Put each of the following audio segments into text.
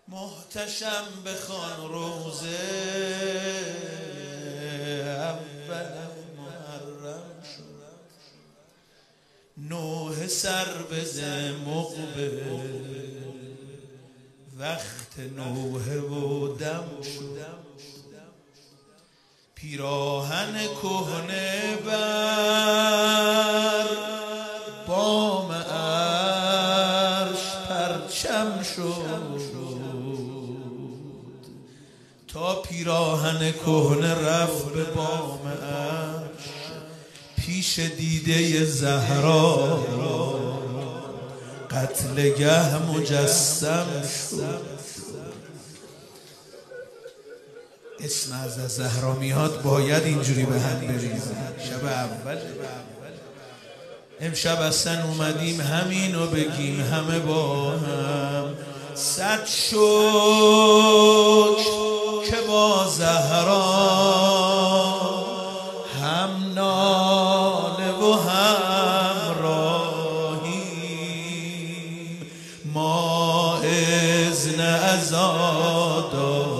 محتشم بخوان روزه اول محرم شد، نوح سر بده مقبل وقت نوح و دم شد، پیراهن کهنه بر بام عرش پرچم شد، تا پیراهن کهنه رفت به بام عرش پیش دیده زهرا قتلگه مجسم شد. اسم از زهرا میاد باید اینجوری به هم بریزیم. شب اول امشب اصلا اومدیم همینو بگیم همه با هم. صد شکر که با زهرا هم ناله و هم راهیم، ما اذن عزا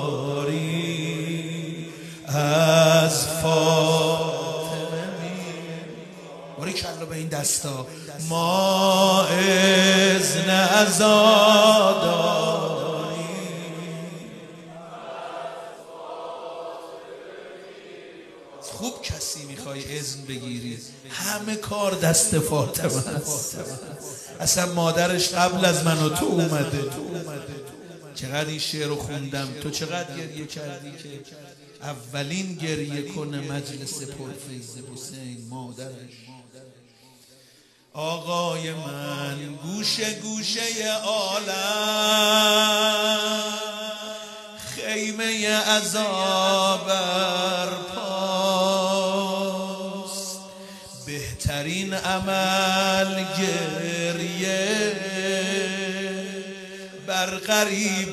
داریم از فاطمه باری کلا به این دستا، ما اذن عزا داریم. خوب کسی میخوای اذن بگیری، همه کار دست فاطمه است. اصلا مادرش قبل از من و تو اومده. چقدر این شعر رو خوندم، تو چقدر گریه کردی که اولین گریه کنه مجلس پرفیض حسین مادرش. آقای من گوشه گوشه عالم خیمه عذاب برپاست، بهترین عمل گریه بر غریب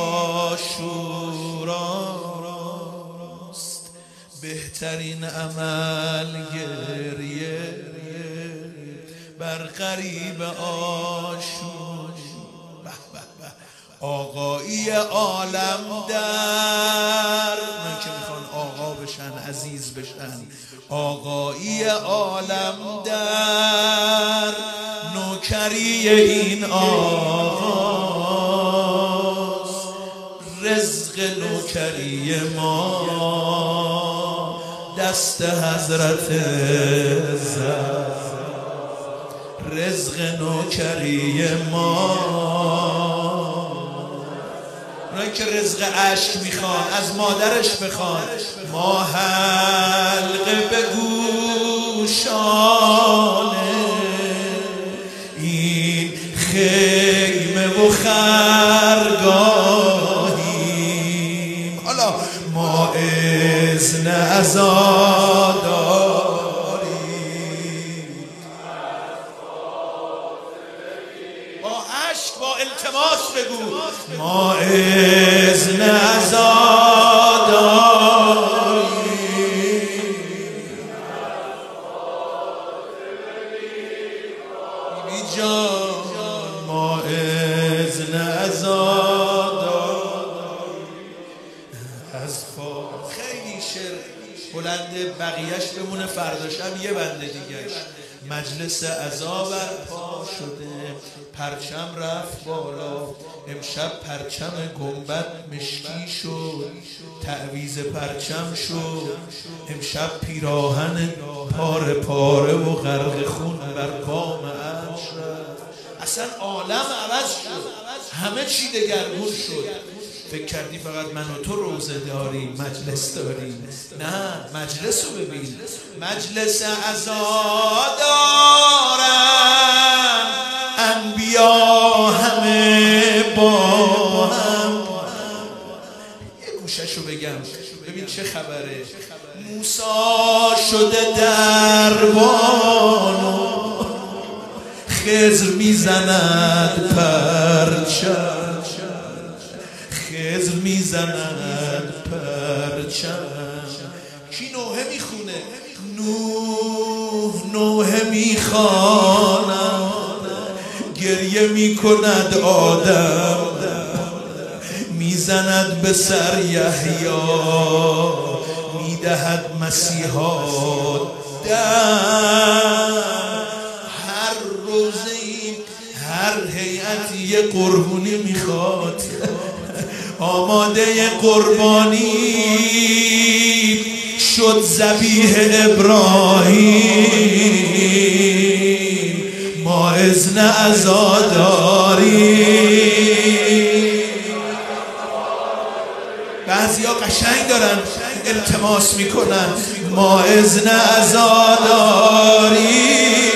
عاشوراست، بهترین عمل گریه بر غریب عاشور. آقایی عالم در من که میخوان آقا بشن عزیز بشن، آقایی عالم در نوکری این آقاست، رزق نوکری ما دست حضرت زهرا، رزق نوکری ما. اونایی که رزق عشق میخوان از مادرش بخوان، ما حلقه به گوشان این خیمه و خرگاهیم، حالا ما اذن عزا داریم. با عشق با التماس بگو ما اذن عزا داریم. بی جان ما اذن عزا داریم. از خیلی شعر بلنده، بقیهش بمونه فرداشم یه بنده دیگهش. مجلس عزا برپا شده، پرچم رفت بالا، امشب پرچم گنبد مشکی شد، تعویض پرچم شد، امشب پیراهن پاره پاره و غرق خون بر بام عرش رفت. اصلا عالم عوض شد، همه چی دگرگون شد. فکر کردی فقط من و تو روزه داریم مجلس داریم، نه مجلس رو ببین. مجلس عزا دارن انبیا همه با هم. یه گوششو بگم ببین چه خبره. موسی شده دربانو، خضر میزند پرچم، خضر میزند پرچم. کی نوحه میخونه؟ نوحه میخواند، گریه میکند آدم، میزند به سر یحیی، میدهد مسیحا دم. هر روزی هر هیئتی یه قربونی میخواد، آماده قربانی شد ذبیح ابراهیم. ما اذن عزاداری. بعضیا قشنگ دارن التماس میکنن، ما اذن عزاداری.